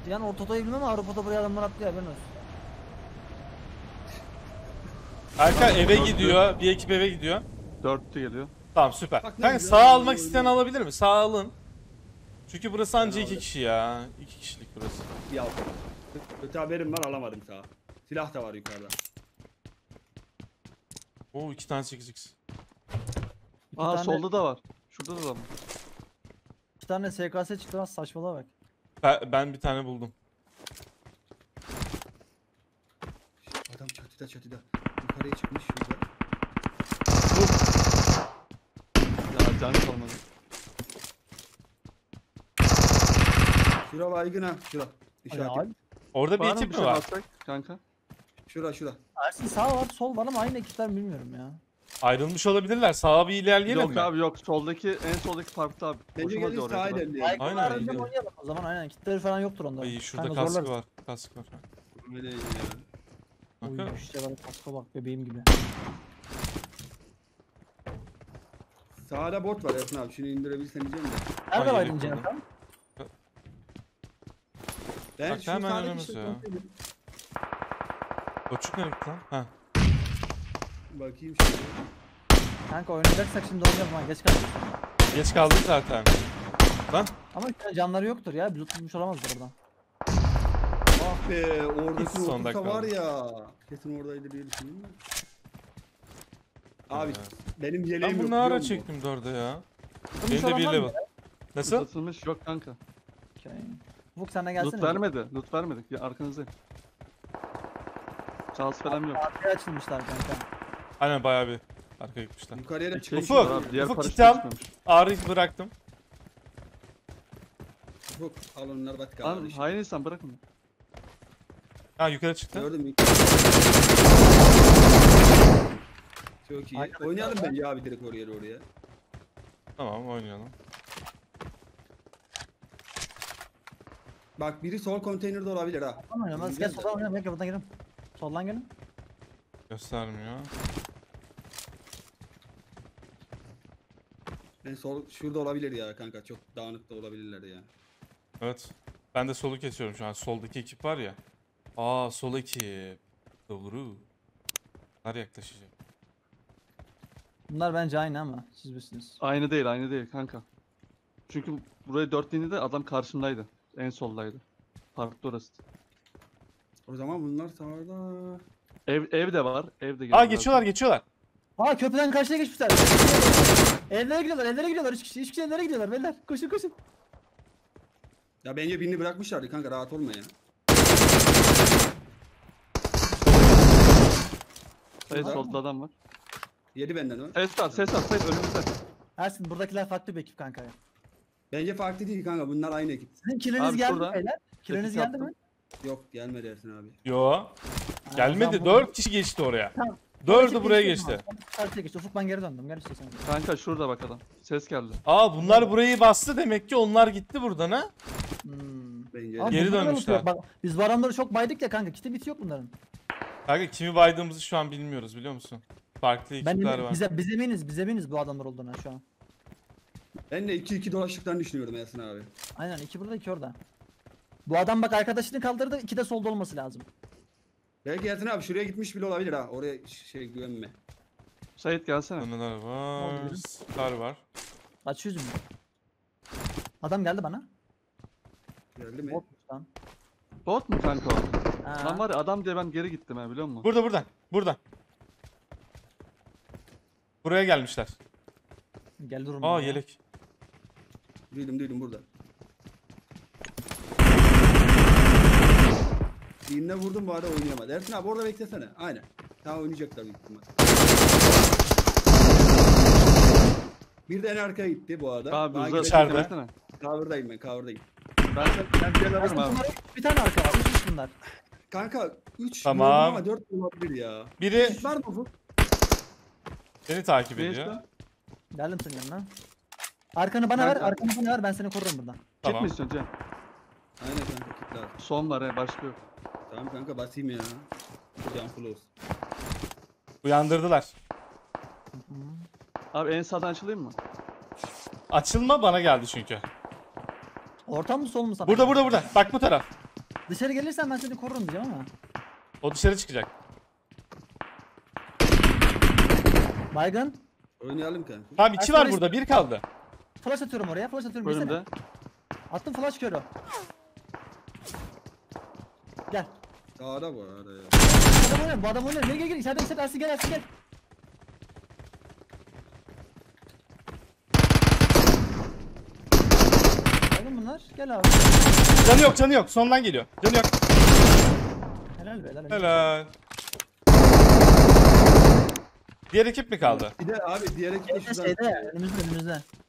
Yani ortadayı bilmem ama Avrupa'da buraya adamlar atlıyor haberin olsun. Erkan eve gidiyor. Bir ekip eve gidiyor. 4'lü geliyor. Tamam süper. Bak ne Kanka güzel sağ oynuyor, almak isteyen oynuyor. alabilir mi? Sağ alın. Çünkü burası anca Ben 2 alırım. kişi ya. 2 kişilik burası. Ya kötü haberim var, alamadım sağa. Silah da var yukarıda. Oo 2 tane 8x. Aa tane- solda da var. Şurada da var. 2 tane SKS çıktı lan saçmalığa bak. Ben bir tane buldum. Adam çatıda. Yukarıya çıkmış şurada. Ya can kalmadı. Şura baygın ha. Şura. Hadi İşaret. abi. Orada bir Var mı ekip bir mi şey var? baksak kanka? Şura. Ersin sağ var sol var ama aynı ekipler bilmiyorum ya. Ayrılmış olabilirler. Sağa bir ilerleyelim Yok mi? abi yok. Soldaki en soldaki farklı abi. Bence Hoşuma gelin gidiyor sağa oraya kadar. ilerleyelim. Aynen, Aynen aynen. oynayalım o zaman aynen. Kitleri falan yoktur onda. Ay şurada Kanka kask zorlarız. var. Kask var. Öyle ya. Kanka. Oy işte bana kaska bak bebeğim gibi. Sağda bot var Ersin abi. Şunu indirebilirsen diyeceğim de. Nerede Ay, vaydın yelek Cem? buldum. Ben Bak, şu hemen sağdaki önümüzde işte ya. kontrol edeyim. Koçuk nereye gitti lan? Ha. Bakayım şöyle. Kanka oynayacaksak şimdi oynayalım ha geç kaldık. Geç kaldık zaten. Lan Ama canları yoktur ya. Biz tutmuş olamazdır oradan. Ah be, Hiç oradaki son otursa dakika var oldu. ya. Kesin oradaydı diye düşünüyorum da. Abi Evet. benim yeleğim ben yok. bunu ne biliyor ara musun? çektim 4'e ya. Tutmuş Benim de olan bir var mı level. ya? Nasıl? Uzatılmış yok kanka. Okey. Ufuk sen de gelsene. Loot vermedi. Loot vermedik. Ya arkanızdayım. Charles falan yok. Arkaya açılmışlar kanka. Aynen bayağı bir arkaya gitmişler. Yukarıya da Şey çıkmış. Ufuk, var abi, diğer Ufuk paraşüt kitam. düşmemiş. Ağrı bıraktım. Ufuk al onları bak Lan kardeşim. hain insan bırakın. Ha yukarı çıktı. Gördün mü? Çok iyi. Arkadaşlar Oynayalım bence abi direkt oraya. Tamam oynayalım. Bak biri sol konteynerde olabilir ha. Tamam oynamaz. Gel soldan oynayalım. Gel buradan girelim. Soldan gelin. Göstermiyor. Ben sol şurada olabilir ya kanka. Çok dağınık da olabilirler ya. Evet. Ben de solu kesiyorum şu an. Soldaki ekip var ya. Aa sol ekip. Doğru. Bunlar yaklaşacak. Bunlar bence aynı ama siz bilirsiniz. Aynı değil kanka. Çünkü buraya 4 de adam karşımdaydı. En soldaydı. Farklı orası. O zaman bunlar sağda. Ev de var. Ev de Aa geliyor. geçiyorlar. Aa köprüden karşıya geçmişler. Evlere gidiyorlar. 3 kişi evlere gidiyorlar beyler. Koşun. Ya bence birini bırakmışlardı kanka, rahat olma ya. Evet solda adam var. Yedi benden o. Ses var önümüzde. Ersin buradakiler farklı bir ekip kanka ya. Bence farklı değil kanka, bunlar aynı ekip. Sizin killeriniz Abi geldi şurada. mi beyler? Killeriniz Ekip geldi mi? Yok gelmedi Ersin abi. Yo. Ha, o Gelmedi. zaman 4 kişi geçti oraya. Tamam. 4'ü Ekip buraya geçti o geçti. zaman. Karşıya geçti. Ufuk ben geri döndüm. Gel istiyorsan. Kanka şurada bak adam. Ses geldi. Aa bunlar burayı bastı demek ki onlar gitti buradan ha. Bence Abi de. Geri bunlar da dönmüşler. unutuyor. Bak, biz bu adamları çok baydık ya kanka. Kiti biti yok bunların. Kanka kimi baydığımızı şu an bilmiyoruz biliyor musun? Farklı Ben ekipler var. biz eminiz bu adamlar olduğuna şu an. Ben de 2-2 dolaştıklarını düşünüyorum Ersin abi. Aynen 2 burada 2 orada. Bu adam bak arkadaşını kaldırdı. 2 de solda olması lazım. Belki Ersin abi şuraya gitmiş bile olabilir ha. Oraya güvenme. Sait gelsene. Neler var? oldu? Star var. Aç yüzümü. Adam geldi bana. Geldi mi? Botmuş lan. Bot mu kanka o? Ha. Lan var ya adam diye ben geri gittim ha biliyor musun? Burada. Buraya gelmişler. Gel durun. Aa buraya. yelek. Duydum burada. Birine vurdum, bu arada oynayamadı. Ersin abi orada beklesene. Aynen. Tamam oynayacaklar büyük ihtimal. Bir de en arkaya gitti bu arada. Abi Bana uzat. gidelim. İçeride. Demesene. Cover'dayım ben, cover'dayım. Ben gel alırım abi. Bunlar bir tane arka var. 3 kişi bunlar. Kanka 3 Tamam. ama 4 olabilir ya. Biri Hiç var mı bu? beni takip Ne ediyor. işte? Geldim senin yanına. Arkanı bana ver. Nerede? Arkanı bana ver. Ben seni korurum buradan. Kit Tamam. mi istiyorsun Cem? Aynen kanka, kitle abi. Son var he başka yok. Tamam kanka basayım ya. Can full olsun. Uyandırdılar. Abi en sağdan açılayım mı? Açılma bana geldi çünkü. Ortam mı sol mu sana? Burada. Bak bu taraf. Dışarı gelirsen ben seni korurum diyeceğim ama. O dışarı çıkacak. Baygın. Oynayalım kanka. Tamam 2 var burada, 1 kaldı. Flash atıyorum oraya. Flash atıyorum. Girsene. Önümde. Attım flash körü. Gel. Sağda bu arada ya. Bu adam oynuyor. Bu adam oynuyor. Gel gel gel. İçeride Ersin gel Ersin gel. Oğlum bunlar. Gel abi. Canı yok, canı yok. Sondan geliyor. Canı yok. Helal be helal. Helal. Diğer ekip mi kaldı? Bir de abi diğer ekip de şuradan. Şeyde önümüzde.